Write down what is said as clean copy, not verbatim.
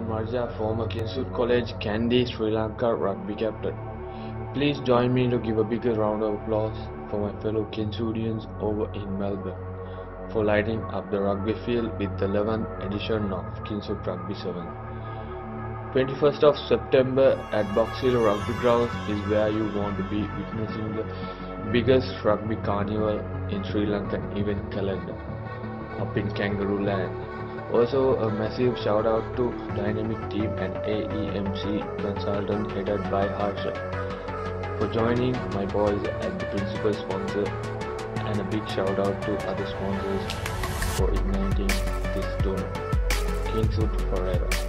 Marja, former Kingswood College Kandy Sri Lanka rugby captain. Please join me to give a bigger round of applause for my fellow Kingswoodians over in Melbourne for lighting up the rugby field with the 11th edition of Kingswood Rugby 7. 21st of September at Box Hill Rugby Grounds is where you want to be witnessing the biggest rugby carnival in Sri Lankan event calendar up in Kangaroo Land. Also a massive shout out to Dynamic Team and AEMC consultant headed by Harsha for joining my boys as the principal sponsor, and a big shout out to other sponsors for igniting this tournament. Kingswood forever.